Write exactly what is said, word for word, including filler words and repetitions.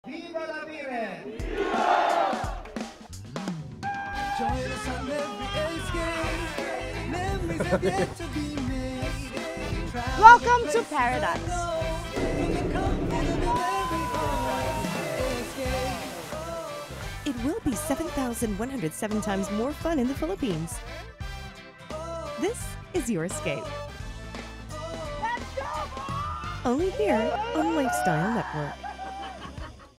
Viva la Viven! Join us on every escape. Memories have yet to be made. Welcome to paradise. It will be seven thousand one hundred seven times more fun in the Philippines. This is your escape. Let's go! Only here on Lifestyle Network.